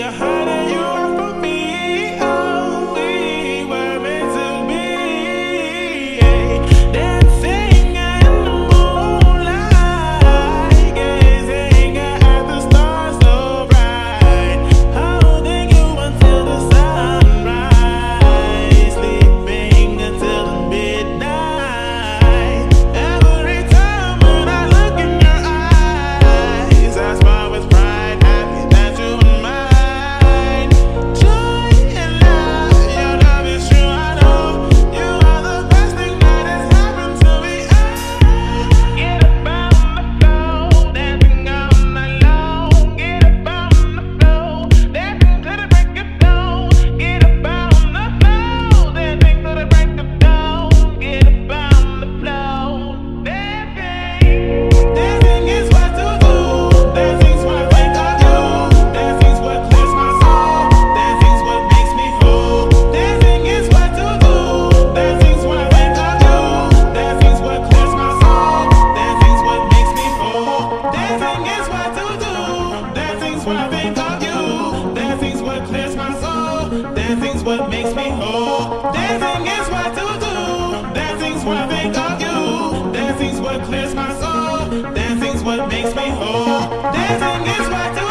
I heard that you were for me. Oh, we were meant to be. Dancing in the moonlight, gazing at the stars so bright, holding you until the sunrise, sleeping until the midnight. Every time when I look in your eyes, I smile with pride, happy that you are mine. Joy and love, your love is true, I know. You are the best thing that has happened to me. Get up on the floor, dancing all night long. Get up on the floor, dancing to the break of dawn. Get up on the floor, dancing to the break of dawn. Get up on the floor, dancing. Dancing is what to do. Dancing's what I think of you. Dancing's what clears my soul. Dancing's what makes me whole. Dancing is what to do. Dancing's what I think of you. Dancing's what clears my soul. Dancing's what makes me whole. Dancing is what to do. Dancing's what I think of you. Dancing's what clears my soul. Dancing's what makes me whole. Dancing is what to do. Dancing's what I think of you. Dancing's what clears my soul. Dancing's what makes me whole. Dancing is what to